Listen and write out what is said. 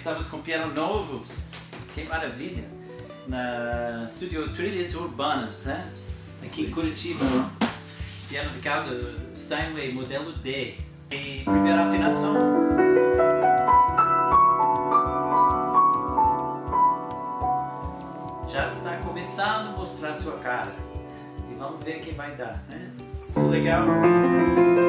estamos com piano novo, que maravilha, na Estúdio Trilhas Urbanas, né? Aqui em Curitiba. Piano de cauda Steinway, modelo D. E primeira afinação. Já está começando a mostrar sua cara. E vamos ver o que vai dar, né? Muito legal.